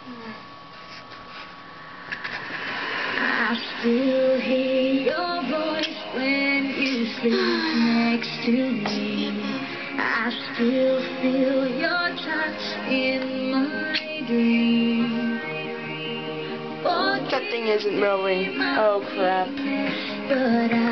I still hear your voice when you sleep next to me. I still feel your touch in my dreams. That thing isn't moving. Oh crap. But